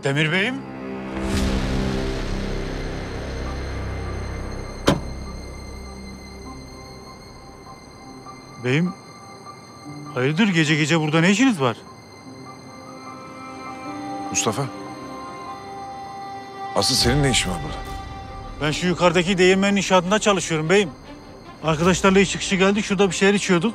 Demir Bey'im. Beyim, hayırdır gece gece burada ne işiniz var? Mustafa. Asıl senin ne işin var burada? Ben şu yukarıdaki değirmenin inşaatında çalışıyorum beyim. Arkadaşlarla iş çıkışı geldik, şurada bir şeyler içiyorduk.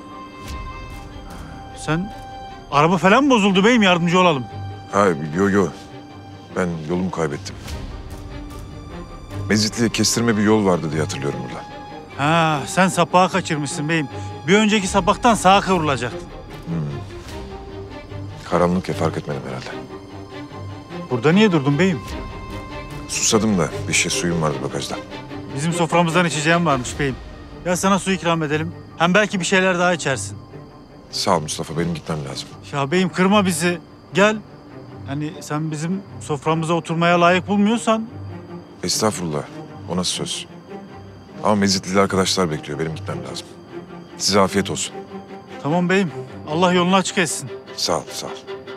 Sen, araba falan mı bozuldu beyim, yardımcı olalım? Ha, yo. Ben yolumu kaybettim. Mezitli'ye kestirme bir yol vardı diye hatırlıyorum burada. Ha, sen sapağı kaçırmışsın beyim. Bir önceki sapaktan sağa kıvrılacaktın. Karanlık ya, fark etmedim herhalde. Burada niye durdun beyim? Susadım da bir şey suyum vardı bagajda. Bizim soframızdan içeceğim varmış beyim. Ya sana su ikram edelim. Hem belki bir şeyler daha içersin. Sağ ol Mustafa, benim gitmem lazım. Ya beyim kırma bizi. Gel. Hani sen bizim soframıza oturmaya layık bulmuyorsan... Estağfurullah, o nasıl söz? Ama Mezitli'li arkadaşlar bekliyor, benim gitmem lazım. Size afiyet olsun. Tamam beyim. Allah yolunu açık etsin. Sağ ol, sağ ol.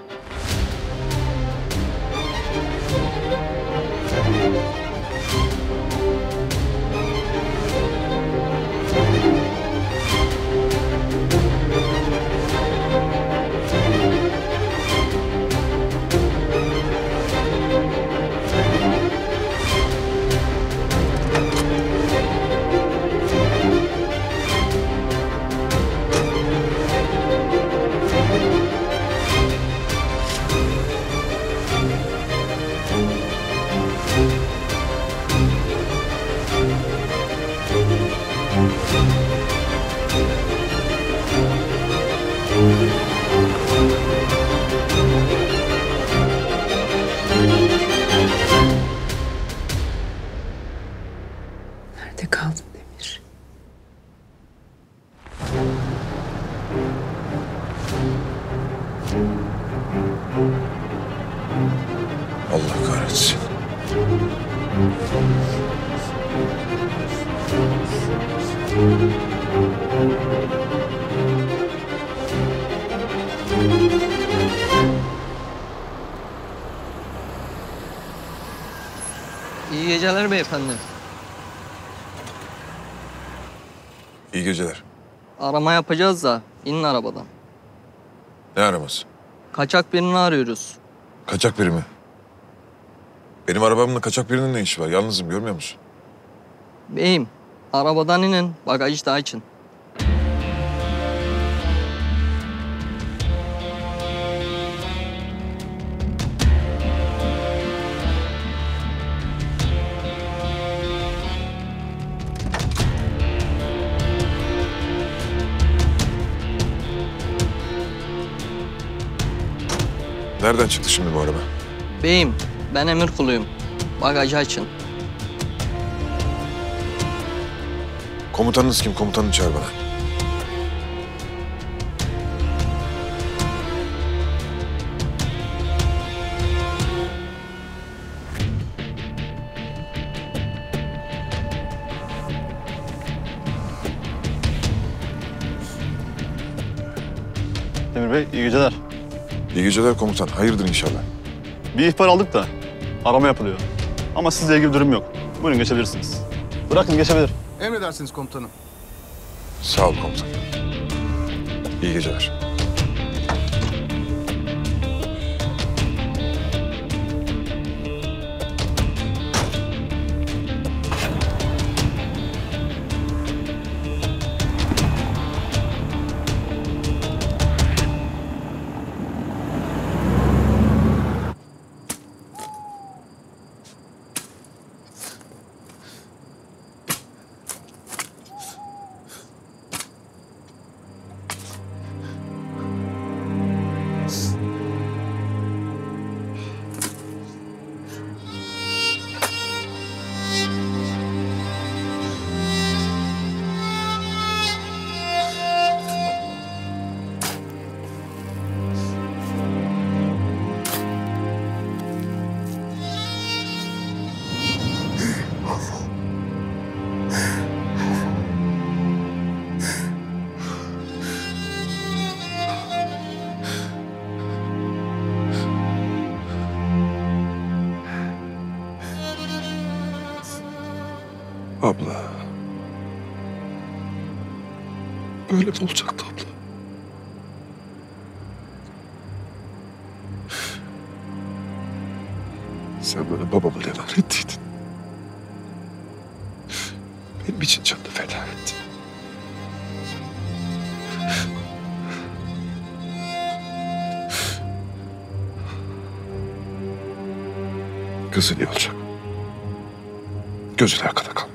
Nerede kaldın Demir? Allah kahretsin. İyi geceler beyefendi. İyi geceler. Arama yapacağız da inin arabadan. Ne araması? Kaçak birini arıyoruz. Kaçak biri mi? Benim arabamla kaçak birinin ne işi var? Yalnızım, görmüyor musun? Beyim, arabadan inin, bagajı da açın. Nereden çıktı şimdi bu araba? Beyim, ben emir kuluyum. Bagajı açın. Komutanınız kim? Komutanını çağır bana. Demir Bey, iyi geceler. İyi geceler komutan. Hayırdır inşallah. Bir ihbar aldık da arama yapılıyor. Ama sizle ilgili durum yok. Buyurun geçebilirsiniz. Bırakın geçebilir. Emredersiniz komutanım. Sağ ol komutan. İyi geceler. Abla. Böyle mi olacaktı abla? Sen bana babamı emanet ettiydin. Benim için canını feda ettin. Kızın iyi olacak. Gözün arkada kalmayacak.